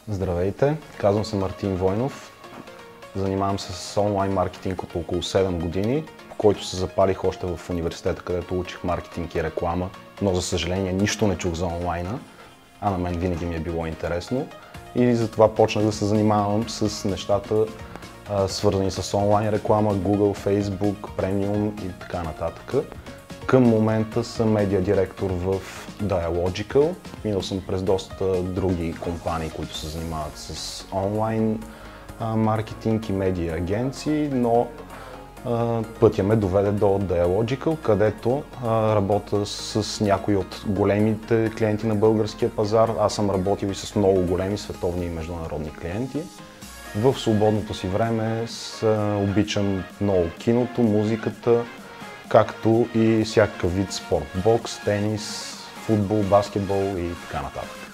Здравейте, казвам се Мартин Войнов. Занимавам се с онлайн маркетинг от около 7 години, по който се запалих още в университета, където учих маркетинг и реклама, но за съжаление нищо не чух за онлайна, а на мен винаги ми е било интересно и затова почнах да се занимавам с нещата, свързани с онлайн реклама, Google, Facebook, Premium и така нататък. Към момента съм медиа директор в Dialogical. Минал съм през доста други компании, които се занимават с онлайн маркетинг и медиа агенции, но пътя ме доведе до Dialogical, където работя с някои от големите клиенти на българския пазар. Аз съм работил и с много големи световни и международни клиенти. В свободното си време обичам много киното, музиката, както и всякакъв вид спорт, бокс, тенис, футбол, баскетбол и така нататък.